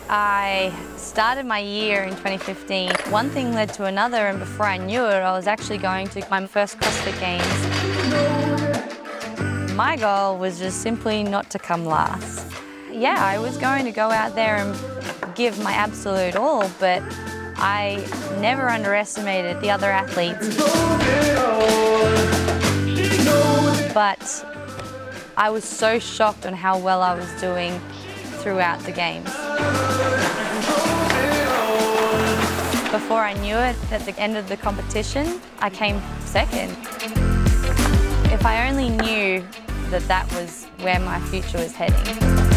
I started my year in 2015. One thing led to another, and before I knew it, I was actually going to my first CrossFit Games. My goal was just simply not to come last. Yeah, I was going to go out there and give my absolute all, but I never underestimated the other athletes. But I was so shocked on how well I was doing throughout the games. Before I knew it, at the end of the competition, I came second. If I only knew that that was where my future was heading.